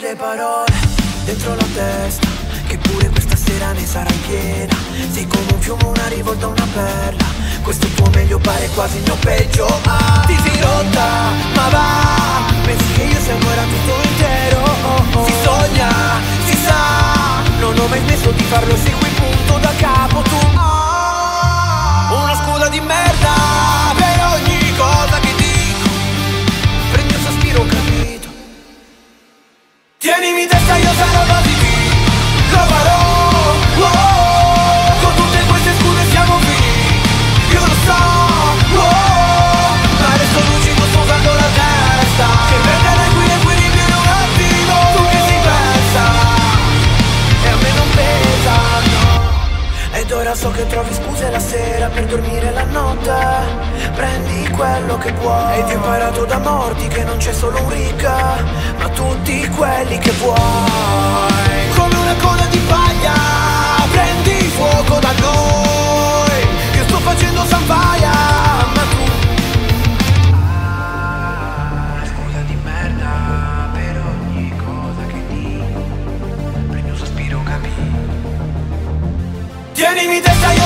le parole dentro la testa, che pure questa sera ne sarai piena. Sei come un fiume, una rivolta, una perla. Questo tuo meglio pare quasi il mio peggio. Ti sei rotta, ma va. Pensi che io sia ancora tutto intero. Si sogna, si sa. Non ho mai smesso di farlo, segui il punto da capo. Tu una scusa di merda per ogni cosa che dico. Prendi un sospiro, ho capito. Tienimi in testa, io sarò positivo. Lo farò, con tutte queste scuse siamo finiti. Io lo so, ma adesso lucido sto usando la testa. Che perdere qui l'equilibrio in un attimo. Tu che sei persa e a me non pesa, no. Ed ora so che trovi scuse la sera per dormire la notte. Prendi quello che puoi. E ti ho imparato da morti che non c'è solo un ricca, ma tutti quelli che vuoi. Come una coda di paglia, prendi fuoco da noi. Io sto facendo Sambaia, ma tu scusa di merda per ogni cosa che dico. Prendi un sospiro, capi. Tienimi in testa, io